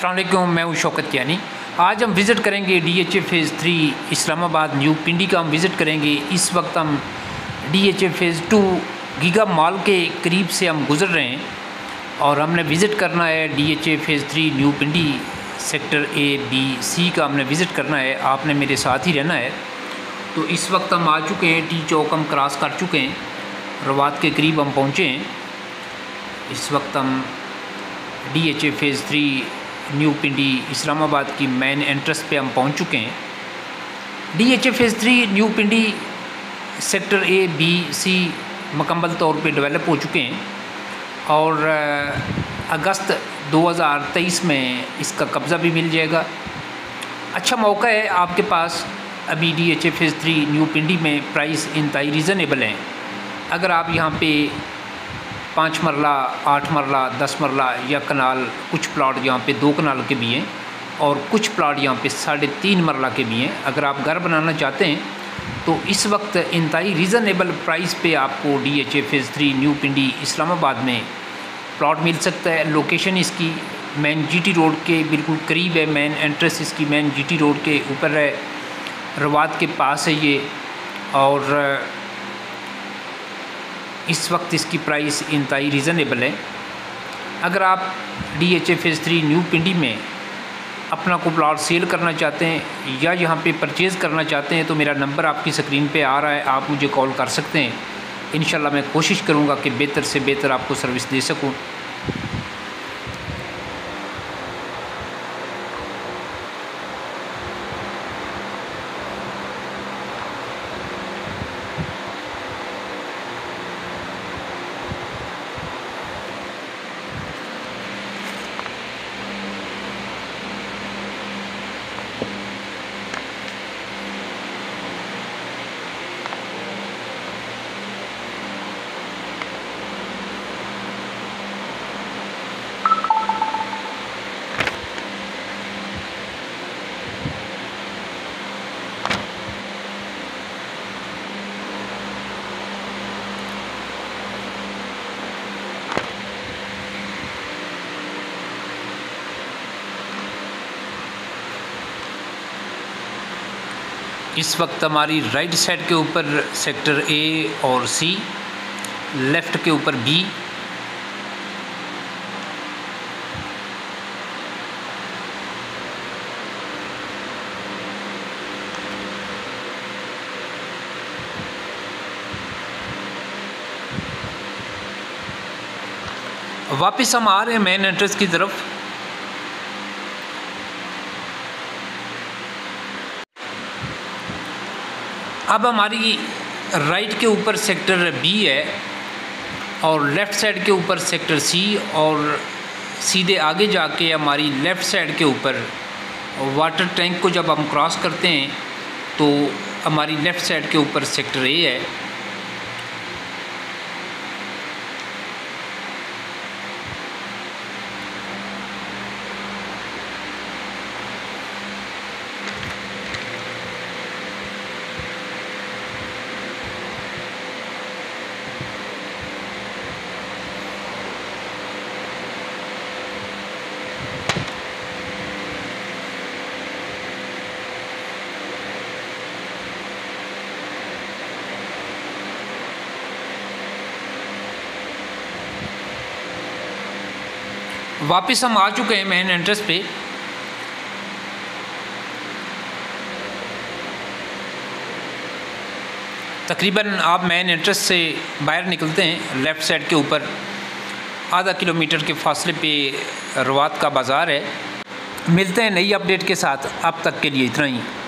अस्सलाम वालेकुम, मैं हूँ शौकत यानी। आज हम विज़िट करेंगे DHA phase 3 Islamabad new Pindi का हम विज़िट करेंगे। इस वक्त हम DHA फ़ेज़ 2 गीगा मॉल के करीब से हम गुज़र रहे हैं और हमने विज़िट करना है DHA phase 3 new Pindi sector A, B, C का हमने विज़िट करना है। आपने मेरे साथ ही रहना है। तो इस वक्त हम आ चुके हैं, टी चौक हम क्रॉस कर चुके हैं, रवात के करीब हम पहुँचे हैं। इस वक्त हम DHA phase 3 new Pindi Islamabad की मेन एंट्रेंस पे हम पहुंच चुके हैं। DHA phase 3 new Pindi sector A, B, C मुकम्मल तौर पे डेवलप हो चुके हैं और अगस्त 2023 में इसका कब्ज़ा भी मिल जाएगा। अच्छा मौका है आपके पास। अभी DHA फ़ेज़ 3 न्यू पिंडी में प्राइस इंतहाई रीज़नेबल हैं। अगर आप यहाँ पे 5 मरला, 8 मरला, 10 मरला या कनाल, कुछ प्लाट यहाँ पे 2 कनाल के भी हैं और कुछ प्लाट यहाँ पे 3.5 मरला के भी हैं। अगर आप घर बनाना चाहते हैं तो इस वक्त इंतहाई रीज़नेबल प्राइस पे आपको DHA phase 3 new Pindi Islamabad में प्लाट मिल सकता है। लोकेशन इसकी मेन GT रोड के बिल्कुल करीब है। मेन एंट्रेंस इसकी मेन GT रोड के ऊपर है, रवात के पास है ये। और इस वक्त इसकी प्राइस इंतहाई रीज़नेबल है। अगर आप DHA फ़ेज़ 3 न्यू पिंडी में अपना को प्लाट सेल करना चाहते हैं या यहाँ पे परचेज़ करना चाहते हैं तो मेरा नंबर आपकी स्क्रीन पे आ रहा है, आप मुझे कॉल कर सकते हैं। इंशाल्लाह मैं कोशिश करूँगा कि बेहतर से बेहतर आपको सर्विस दे सकूँ। इस वक्त हमारी राइट साइड के ऊपर सेक्टर A और C, लेफ़्ट के ऊपर B, वापस हम आ रहे हैं मेन एंट्रेंस की तरफ। अब हमारी राइट के ऊपर सेक्टर B है और लेफ़्ट साइड के ऊपर सेक्टर C और सीधे आगे जाके हमारी लेफ़्ट साइड के ऊपर वाटर टैंक को जब हम क्रॉस करते हैं तो हमारी लेफ़्ट साइड के ऊपर सेक्टर A है। वापस हम आ चुके हैं मेन एंट्रेंस पे। तकरीबन आप मेन एंट्रेंस से बाहर निकलते हैं, लेफ़्ट साइड के ऊपर आधा किलोमीटर के फासले पे रवात का बाज़ार है। मिलते हैं नई अपडेट के साथ, अब तक के लिए इतना ही।